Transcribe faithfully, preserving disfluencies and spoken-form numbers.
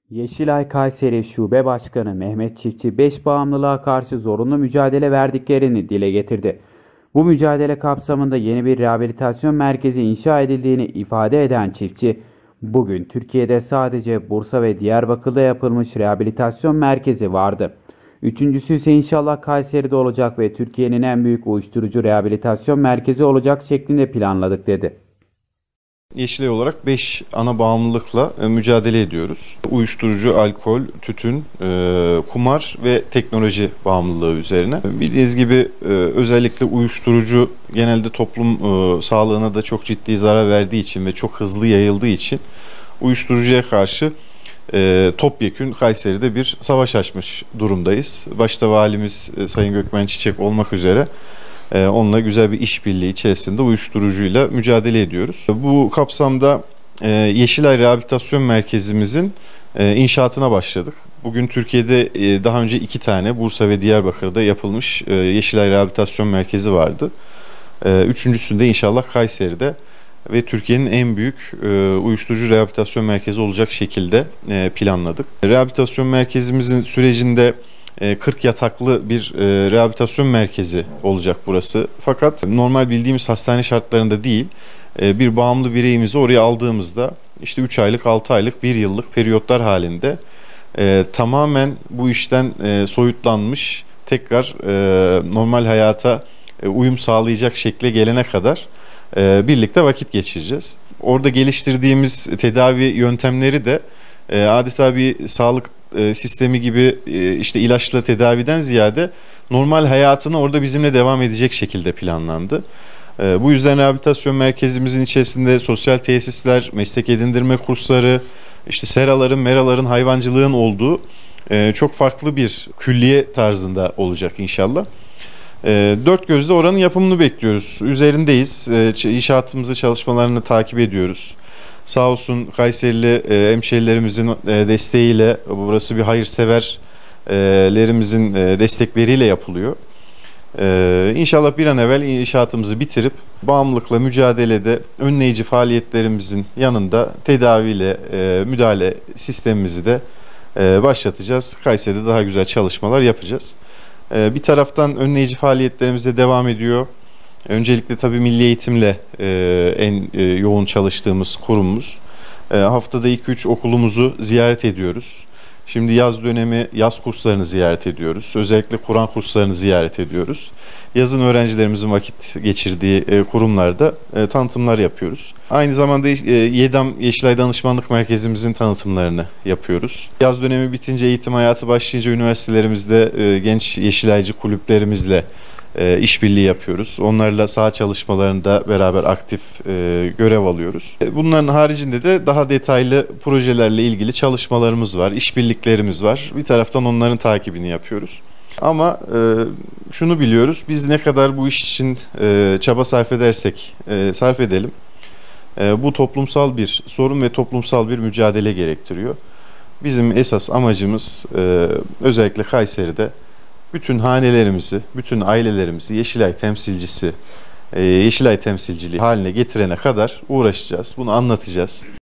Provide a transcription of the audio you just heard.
Yeşilay Kayseri Şube Başkanı Mehmet Çiftçi beş bağımlılığa karşı zorunlu mücadele verdiklerini dile getirdi. Bu mücadele kapsamında yeni bir rehabilitasyon merkezi inşa edildiğini ifade eden Çiftçi, bugün Türkiye'de sadece Bursa ve Diyarbakır'da yapılmış rehabilitasyon merkezi vardı. Üçüncüsü ise inşallah Kayseri'de olacak ve Türkiye'nin en büyük uyuşturucu rehabilitasyon merkezi olacak şeklinde planladık dedi. Yeşilay olarak beş ana bağımlılıkla mücadele ediyoruz. Uyuşturucu, alkol, tütün, kumar ve teknoloji bağımlılığı üzerine. Bildiğiniz gibi özellikle uyuşturucu genelde toplum sağlığına da çok ciddi zarar verdiği için ve çok hızlı yayıldığı için uyuşturucuya karşı topyekün Kayseri'de bir savaş açmış durumdayız. Başta valimiz Sayın Gökmen Çiçek olmak üzere onunla güzel bir işbirliği içerisinde uyuşturucuyla mücadele ediyoruz. Bu kapsamda Yeşilay Rehabilitasyon Merkezimizin inşaatına başladık. Bugün Türkiye'de daha önce iki tane Bursa ve Diyarbakır'da yapılmış Yeşilay Rehabilitasyon Merkezi vardı. Üçüncüsünde inşallah Kayseri'de ve Türkiye'nin en büyük uyuşturucu rehabilitasyon merkezi olacak şekilde planladık. Rehabilitasyon merkezimizin sürecinde kırk yataklı bir rehabilitasyon merkezi olacak burası. Fakat normal bildiğimiz hastane şartlarında değil, bir bağımlı bireyimizi oraya aldığımızda işte üç aylık, altı aylık, bir yıllık periyotlar halinde tamamen bu işten soyutlanmış, tekrar normal hayata uyum sağlayacak şekle gelene kadar birlikte vakit geçireceğiz. Orada geliştirdiğimiz tedavi yöntemleri de adeta bir sağlık sistemi gibi işte ilaçla tedaviden ziyade normal hayatını orada bizimle devam edecek şekilde planlandı. Bu yüzden rehabilitasyon merkezimizin içerisinde sosyal tesisler, meslek edindirme kursları, işte seraların, meraların, hayvancılığın olduğu çok farklı bir külliye tarzında olacak inşallah. Dört gözle oranın yapımını bekliyoruz. Üzerindeyiz. İnşaatımızı, çalışmalarını takip ediyoruz. Sağ olsun Kayserili hemşehrilerimizin desteğiyle, burası bir hayırseverlerimizin destekleriyle yapılıyor. İnşallah bir an evvel inşaatımızı bitirip bağımlılıkla mücadelede önleyici faaliyetlerimizin yanında tedaviyle müdahale sistemimizi de başlatacağız. Kayseri'de daha güzel çalışmalar yapacağız. Bir taraftan önleyici faaliyetlerimiz de devam ediyor. Öncelikle tabii milli eğitimle e, en e, yoğun çalıştığımız kurumumuz. E, haftada iki üç okulumuzu ziyaret ediyoruz. Şimdi yaz dönemi yaz kurslarını ziyaret ediyoruz. Özellikle Kur'an kurslarını ziyaret ediyoruz. Yazın öğrencilerimizin vakit geçirdiği e, kurumlarda e, tanıtımlar yapıyoruz. Aynı zamanda e, YEDAM Yeşilay Danışmanlık Merkezimizin tanıtımlarını yapıyoruz. Yaz dönemi bitince eğitim hayatı başlayınca üniversitelerimizde e, genç yeşilaycı kulüplerimizle E, işbirliği yapıyoruz. Onlarla saha çalışmalarında beraber aktif e, görev alıyoruz. E, bunların haricinde de daha detaylı projelerle ilgili çalışmalarımız var, işbirliklerimiz var. Bir taraftan onların takibini yapıyoruz. Ama e, şunu biliyoruz, biz ne kadar bu iş için e, çaba sarf edersek e, sarf edelim, e, bu toplumsal bir sorun ve toplumsal bir mücadele gerektiriyor. Bizim esas amacımız e, özellikle Kayseri'de bütün hanelerimizi, bütün ailelerimizi Yeşilay temsilcisi, Yeşilay temsilciliği haline getirene kadar uğraşacağız. Bunu anlatacağız.